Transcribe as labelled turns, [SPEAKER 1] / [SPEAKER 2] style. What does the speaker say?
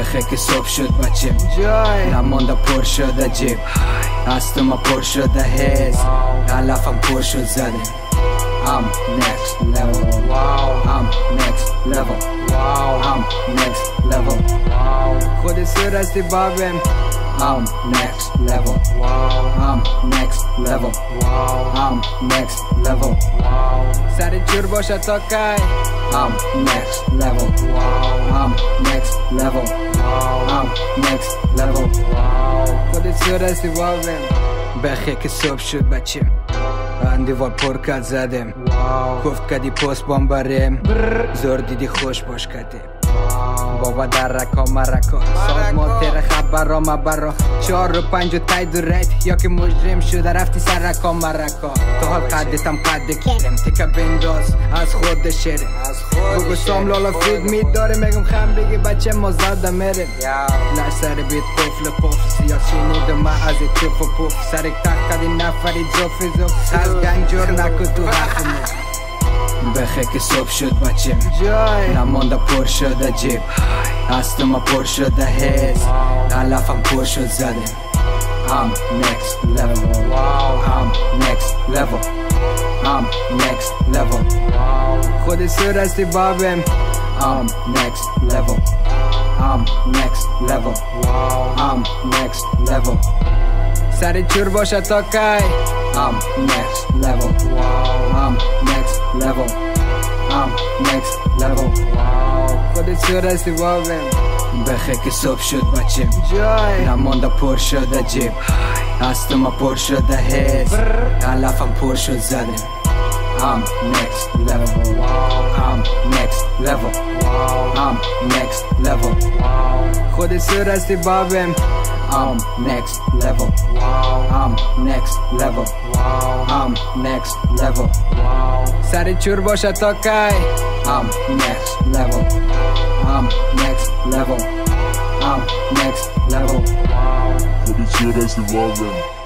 [SPEAKER 1] بخیر که صبح شد بچه نمانده پر شده جیب هست ما پر شده حس علفم پر شد زده I'm next level I'm next level I'm next level خود سر هستی بابم I'm next level I'm next level I'm next level سر جور باشه تا کی I'm next level I'm next level I'm next level خود سر هستی بابم بخیر که صبح شد بچه اندیوار پر کرد زدم گفت کدی پست بام بریم زور دیدی خوش باش کدیم بابا در رکا مرکا ساز ما تیر خبرا مبرا 4 و 5 و تاید و رید یا که مجرم شده رفتی سر رکا مرکا تو حال قدتم قد کرم تکه بنداز از خود شرم بگو سام لالا فید میداره میگم خم بگی بچه ما زده میرم لش سر بیت قفل قفل سیاد شینیدم من از توف و پوف سرک تک کدی نفرید زوفی زوف از گنگ جور نکو تو حرف مو بخیر که صبح شد بچه نمانده پر شده جیب هست ما پر شده حس علفم پر شد زده I'm next level I'm next level I'm next level خود سر هستی بابم I'm next level I'm next level I'm next level سر چور باشه تا کی I'm next level I'm next level I'm next level خود سر هستی بابم بخیر که صبح شد بچه نمانده پر شده جیب هست ما پر شده حس علفم پر شد زده I'm next level I'm next level I'm next level خود سر هستی بابم I'm next level I'm next level I'm next level سر چور باشه تا کی I'm next level I'm next level I'm next level
[SPEAKER 2] خود سر هستی بابم